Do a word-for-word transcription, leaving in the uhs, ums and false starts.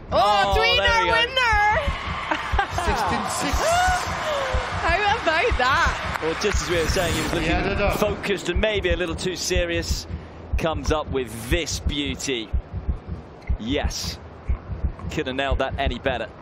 Oh, oh tweener winner! sixteen six. How about that? Well, just as we were saying, he was looking Yeah, focused and maybe a little too serious. Comes up with this beauty. Yes. Could have nailed that any better.